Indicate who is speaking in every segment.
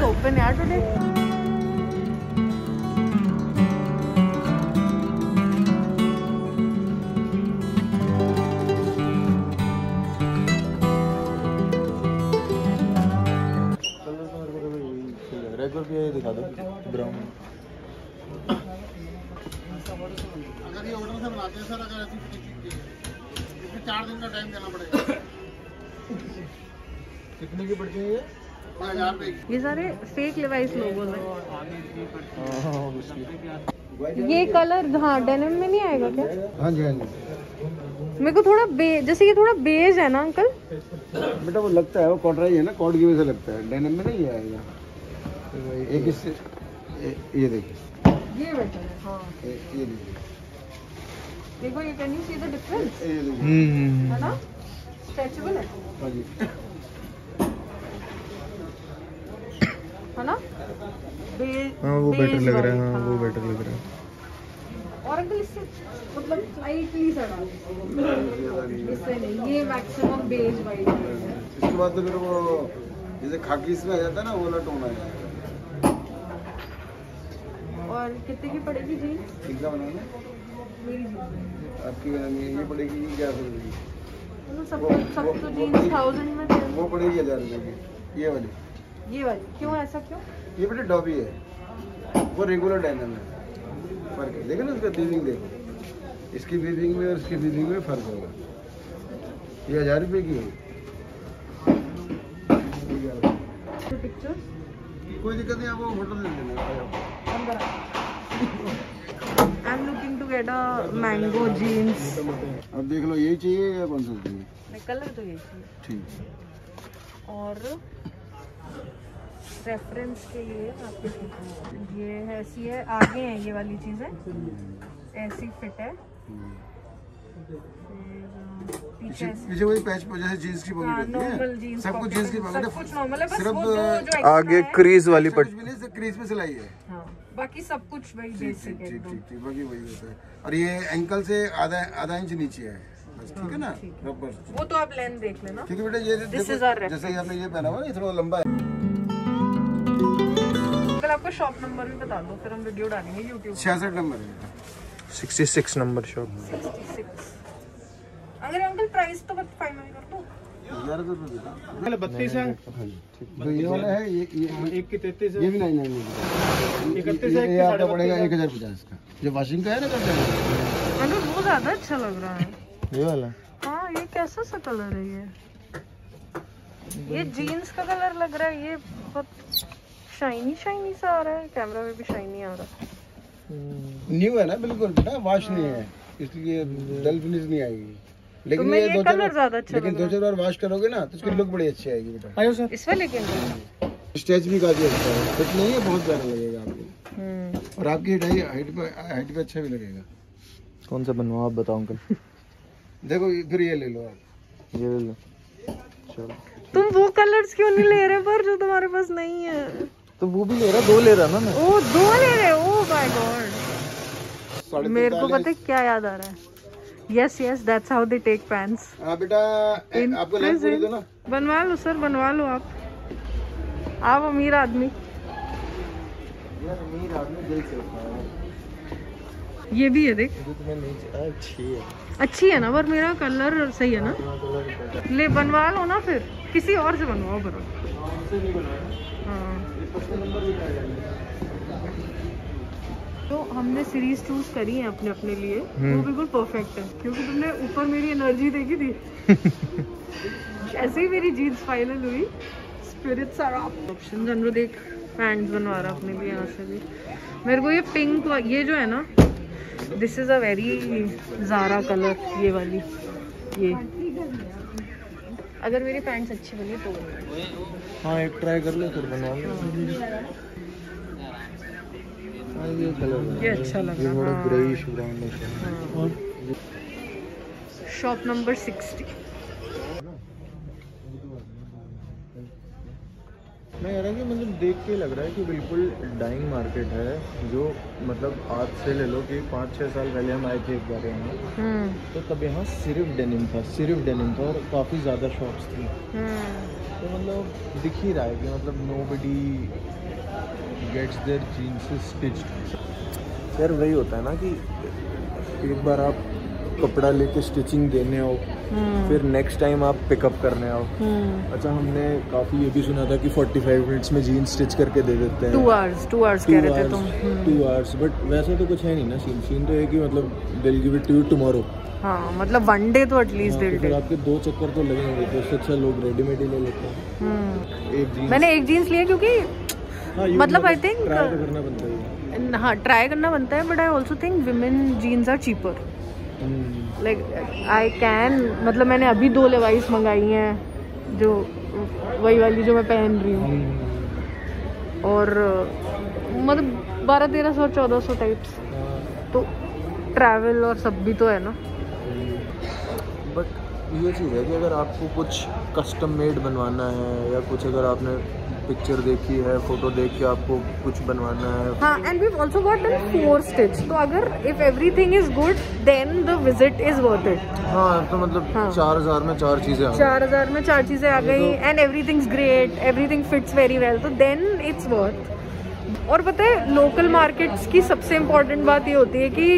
Speaker 1: open yaar today.
Speaker 2: Regular भी दिखा दो ब्राउन।
Speaker 3: अगर ये ऑर्डर से बनाते हैं सर, अगर ऐसी फिनिशिंग 4 दिन का टाइम देना पड़ेगा।
Speaker 2: कितने की पड़ती है ये?
Speaker 3: 1000 रुपए की।
Speaker 1: ये सारे फेक लिवाइस लोगों हैं। ये कलर हाँ डेनिम में नहीं आएगा क्या?
Speaker 2: हाँ जी हाँ जी।
Speaker 1: मेरे को थोड़ा जैसे ये थोड़ा बेज है ना अंकल?
Speaker 2: बेटा वो लगता है, वो कॉटराई है ना, कॉट की वजह से लगता है, डेनिम में नहीं आएगा। एक इससे ये देखिए,
Speaker 1: ये बेटर है। हाँ
Speaker 2: ये देखिए,
Speaker 1: देखो ये can you see the difference?
Speaker 2: ये देखिए,
Speaker 1: है ना? स्ट्रेचेबल है।
Speaker 2: हाँ जी,
Speaker 1: है ना?
Speaker 4: हाँ वो बेटर लग रहा है, हाँ वो बेटर लग रहा है।
Speaker 1: और अंकल इससे मतलब स्लाइटली सा डाल, इससे नहीं, ये मैक्सिमम बेज वाइट है।
Speaker 2: इसके बाद तो फिर वो जैसे खाकी इसमें आ जाता है ना, वो वाला टोन आ जाएगा।
Speaker 1: और कितने की पड़ेगी जी?
Speaker 2: पिज्जा बनाना
Speaker 1: मेरी जीन्स
Speaker 2: आपकी ये पड़ेगी 1100 रुपये की,
Speaker 1: सब तो जीन्स 1000 में थे।
Speaker 2: वो पड़ेगी 1000 रुपये की। ये वाली
Speaker 1: क्यों ऐसा क्यों?
Speaker 2: ये बेटे डॉबी है, वो रेगुलर डेनिम है। फर्क है, देखो ना उसका वीविंग, देखो इसकी वीविंग में और इसकी वीविंग में फर्क होगा। ये 1000 रुपये की है।
Speaker 1: पिक्चर्स
Speaker 2: कोई दिक्कत नहीं, आपको होटल ले लेना।
Speaker 1: I am looking to get a mango jeans.
Speaker 2: अब देख लो, यही चाहिए या कौन सा चाहिए?
Speaker 1: कलर तो यही चाहिए।
Speaker 2: ठीक।
Speaker 1: और रेफरेंस के लिए आपके ये है, ऐसी है, आगे है ये वाली चीजें ऐसी फिट है, पीछे
Speaker 2: वही पैच जैसे जीन्स की पॉकेट होती है,
Speaker 1: नॉर्मल जीन्स,
Speaker 2: सब कुछ जीन्स की पॉकेट है,
Speaker 1: कुछ नॉर्मल है, बस
Speaker 2: सिर्फ
Speaker 1: वो दो जो एक्स्ट्रा
Speaker 4: आगे
Speaker 1: है,
Speaker 4: क्रीज वाली
Speaker 2: कुछ
Speaker 4: पट्टी।
Speaker 2: भी नहीं, सिर्फ क्रीज में सिलाई है।
Speaker 1: हाँ, बाकी सब कुछ वही बेसिक है एकदम।
Speaker 2: ठीक, बाकी वही होता है। और ये एंकल से आधा इंच नीचे है बस, ठीक है ना, रबर।
Speaker 1: वो तो आप लेंथ देख लेना।
Speaker 2: क्योंकि बेटा ये देखो, जैसे आपने ये पहना हुआ है, ये थोड़ा लंबा है।
Speaker 1: कल आपका शॉप नंबर भी बता दो, फिर हम वीडियो डालेंगे YouTube।
Speaker 2: 66 नंबर है,
Speaker 4: 66 नंबर शॉप।
Speaker 1: 66। अगर अंकल प्राइस तो फाइनल कर दो।
Speaker 2: 1100 रुपये।
Speaker 3: 32 है।
Speaker 2: तो ये वाला है, ये
Speaker 3: एक की 33
Speaker 2: ये भी नहीं नहीं,
Speaker 3: 31 है,
Speaker 2: ये आपका पड़ेगा 1050 का। जो वॉशिंग का है ना, करते हैं
Speaker 1: अंकल वो ज्यादा अच्छा लग रहा है।
Speaker 4: ये वाला
Speaker 1: हाँ, ये कैसा सा कलर है ये जीन्स का कलर लग रहा है। ये बहुत शाइनी सा आ रहा है, कैमरा में भी शाइनी आ रहा है।
Speaker 2: न्यू है ना, बिल्कुल बेटा, वॉश नहीं है, इसलिए डल फिनिश नहीं आएगी। लेकिन
Speaker 1: तो
Speaker 2: ये
Speaker 1: ये कलर ज्यादा अच्छा
Speaker 2: लेकिन 2-4 बार वॉश करोगे ना, तो इसकी लुक बड़ी अच्छी आएगी बेटा।
Speaker 3: आयो सर।
Speaker 1: इस वाले के अंदर
Speaker 2: स्टेच भी काफी अच्छा है, फिट नहीं है, बहुत प्यारा लगेगा आपको। और आपकी हाइट पे अच्छा भी लगेगा।
Speaker 4: कौन सा बनवाओ आप बताओ अंकल।
Speaker 2: देखो फिर ये ले लो आप,
Speaker 4: ये ले लो। चलो,
Speaker 1: तुम वो कलर्स क्यों नहीं ले रहे पर जो तुम्हारे पास नहीं है?
Speaker 4: तो वो भी ले रहा, 2 ले रहा ना मैं।
Speaker 1: ओ 2 ले रहे? ओ माय गॉड, मेरे को पता है क्या याद आ रहा है। Yes that's how they take pants.
Speaker 2: हाँ बेटा, आपको लेंथ पूरी दो ना।
Speaker 1: बनवा लो सर, बनवा लो आप अमीर आदमी।
Speaker 2: यार अमीर आदमी दिल से होता है।
Speaker 1: ये भी है, देख
Speaker 4: अच्छी है
Speaker 1: ना, पर मेरा कलर सही है ना। ले बनवा लो ना, फिर किसी और से बनवाओ करो। हाँ, तो हमने सीरीज चूज करी है अपने अपने लिए, वो बिल्कुल परफेक्ट है, क्योंकि तुमने ऊपर मेरी एनर्जी देखी थी। ऐसे ही मेरी जीन्स फाइनल हुई, स्पिरिट्स आर अप। ऑप्शन जनरो देख, पैंट्स बनवा रहा अपने लिए यहाँ से भी। मेरे को ये पिंक, ये जो है ना, this is a very Zara colour, ये वाली। ये अगर मेरी पैंट्स अच्छी बनी तो
Speaker 4: हाँ, एक ट्राई कर लो, फिर बनवा लो। ये कलर
Speaker 1: ये अच्छा लग रहा है,
Speaker 4: थोड़ा ग्रेइश ब्राउन है।
Speaker 1: Shop number 60।
Speaker 4: नहीं यार कि मतलब देख के लग रहा है कि बिल्कुल डाइंग मार्केट है, जो मतलब आज से ले लो कि 5-6 साल पहले हम आए थे एक बार यहाँ, तो तब यहाँ सिर्फ डेनिम था और काफ़ी ज़्यादा शॉप्स थी। तो मतलब दिख ही रहा है कि मतलब nobody gets their jeans stitched. यार वही होता है ना कि एक बार आप कपड़ा लेके स्टिचिंग देने आओ, फिर नेक्स्ट टाइम आप पिकअप करने आओ। अच्छा, हमने काफ़ी ये भी सुना था कि 45 मिनट्स में जीन्स स्टिच करके दे देते हैं।
Speaker 1: 2 आवर्स कह रहे थे तुम।
Speaker 4: 2 आवर्स, बट वैसा तो कुछ है नहीं ना। सीन तो है कि मतलब they'll give it to you tomorrow.
Speaker 1: हाँ, मतलब 1 डे तो एटलीस्ट
Speaker 4: तो फिर आपके 2 चक्कर तो लगेंगे, तो उससे अच्छा लोग रेडीमेड ही ले लेते हैं। एक जीन्स
Speaker 1: मैंने एक जीन्स लिया क्योंकि मतलब आई थिंक
Speaker 4: ट्राई तो करना बनता है।
Speaker 1: हाँ, ट्राई करना बनता है, but I also think women jeans are cheaper. Like I can, मतलब मैंने अभी 2 लेवाइस मंगाई हैं, जो वही वाली जो मैं पहन रही हूँ, और मतलब 1200-1300 1400 टाइप्स। तो ट्रैवल और सब भी तो है ना।
Speaker 4: बट ये चीज़ है कि अगर आपको कुछ कस्टम मेड बनवाना है या कुछ, अगर आपने पिक्चर देखी है, फोटो देख के आपको कुछ बनवाना है।
Speaker 1: हाँ, and we also got done 4 stitch, तो अगर if everything is good then the visit is worth it.
Speaker 4: हाँ, तो मतलब 4000 में 4 चीज़ें आ गई।
Speaker 1: 4000 में 4 चीज़ें आ गई, and everything's great, everything fits very well, तो देन इट्स वर्थ। और पता है, लोकल मार्केट्स की सबसे इम्पोर्टेंट बात ये होती है कि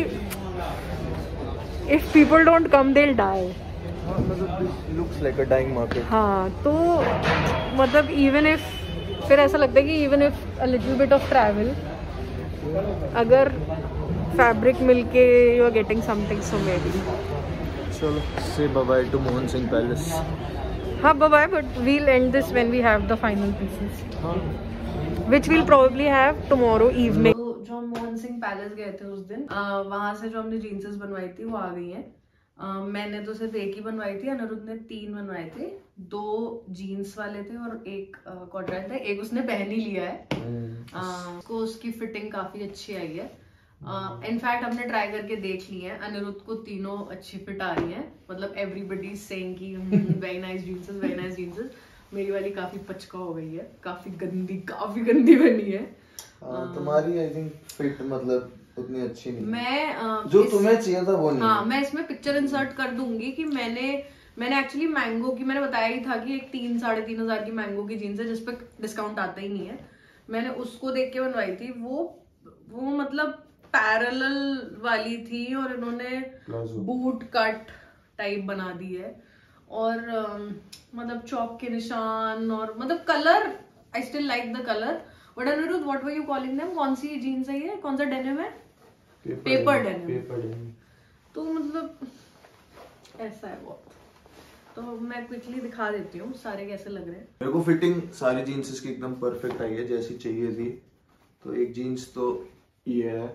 Speaker 1: if people don't come they will die.
Speaker 4: Looks like a dying market.
Speaker 1: हाँ, तो मतलब इवन इफ, फिर ऐसा लगता है कि even if a little bit of travel, अगर फैब्रिक मिलके you are getting something, so maybe.
Speaker 4: चलो, say bye bye to Mohan Singh Palace.
Speaker 1: हाँ, bye bye, but we'll end this when we have the final pieces, which we'll probably have tomorrow evening. तो जो हम Mohan Singh palace गए थे उस दिन, वहाँ से जो हमने जीन्सेस बनवाई थी वो आ गई हैं। मैंने तो सिर्फ एक ही बनवाई थी, अनिरुद्ध ने 3 बनवाए थे। 2 जीन्स वाले थे और 1 कॉटन था। एक उसने पहन ही लिया है, उसको उसकी फिटिंग काफी अच्छी आई है। इनफैक्ट हमने ट्राई करके देख ली है, अनिरुद्ध को तीनों अच्छी फिट आ रही हैं। मतलब एवरीबडी इज सेइंग कि very nice jeanses, very nice jeanses. मेरी वाली काफी पचका हो गई है, काफी गंदी बनी है।
Speaker 4: तुम्हारी आई थिंक फिट मतलब उतनी अच्छी नहीं।
Speaker 1: मैं
Speaker 4: जो तुम्हें चाहिए था वो नहीं।
Speaker 1: हाँ, मैं इसमें पिक्चर इंसर्ट कर दूंगी कि मैंने एक्चुअली मैंगो की, मैंने बताया ही था कि एक 3-3.5 हजार की मैंगो की जीन्स है जिसपे डिस्काउंट आता ही नहीं है। मैंने उसको देख के बनवाई थी। वो मतलब पैरेलल वाली थी और इन्होंने बूट कट टाइप बना दी है, और मतलब चौक के निशान, और मतलब colour, I still like the colour. But Anirudh, what were you calling them? कौन सी जीन्स है ये? कौन सा डेनिम है? Paper denim. तो मतलब ऐसा है वो। तो मैं क्विकली दिखा देती हूँ सारे कैसे लग रहे हैं।
Speaker 4: मेरे को फिटिंग सारी जीन्सेस की एकदम परफेक्ट आई है, जैसी चाहिए थी। तो एक जीन्स तो ये है,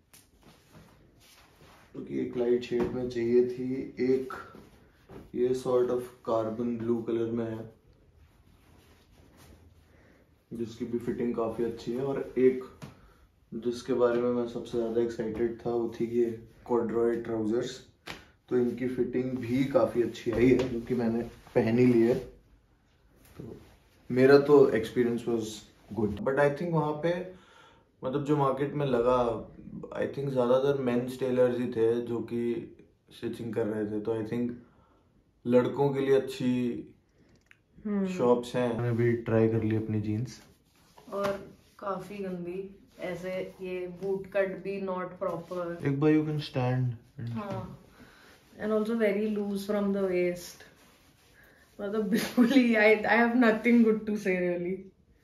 Speaker 4: क्योंकि एक लाइट शेड में चाहिए थी, एक ये sort of carbon blue colour में है जिसकी भी फिटिंग काफी अच्छी है, और एक जिसके बारे में मैं सबसे ज्यादा एक्साइटेड था वो थी ये कॉर्डरॉय ट्राउजर्स। तो इनकी फिटिंग भी काफी अच्छी आई है, क्योंकि मैंने पहन ही ली है। तो मेरा तो experience was good. But I think वहाँ पे मतलब जो मार्केट में लगा, आई थिंक ज़्यादातर मेंस टेलर्स ही थे जो कि स्टिचिंग कर रहे थे। तो आई थिंक लड़कों के लिए अच्छी शॉप्स हैं। मैंने भी ट्राई कर ली अपनी जीन्स, और
Speaker 1: काफी गंदी, ऐसे ये बूट कट भी नॉट प्रॉपर।
Speaker 4: एक बार यू कैन स्टैंड।
Speaker 1: हाँ, and also very loose from the waist. मतलब बिल्कुल ही I have nothing good to say really.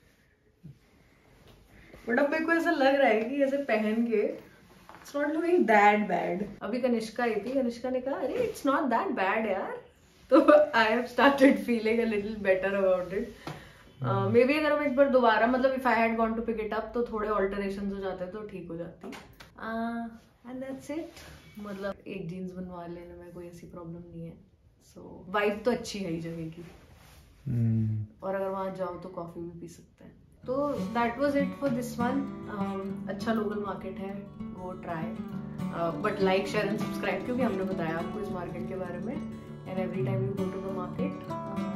Speaker 1: बट अब मेरे को ऐसा लग रहा है कि ऐसे पहन के it's not looking that bad. अभी कनिष्का आई थी, कनिष्का ने कहा अरे इट्स नॉट दैट बैड यार। तो I have started feeling a little better about it. Maybe अगर मैं एक बार दोबारा, मतलब if I had gone to pick it up, तो थोड़े ऑल्टरेशंस हो जाते तो ठीक हो जाती। And that's it. मतलब एक जीन्स बनवा लेने में कोई ऐसी प्रॉब्लम नहीं है। सो वाइब तो अच्छी है ही जगह की, और अगर वहाँ जाओ तो कॉफी भी पी सकते हैं। तो that was it for this one. अच्छा लोकल मार्केट है, go try, but like share and subscribe, क्योंकि हमने बताया आपको इस मार्केट के बारे में। And every time you go to the market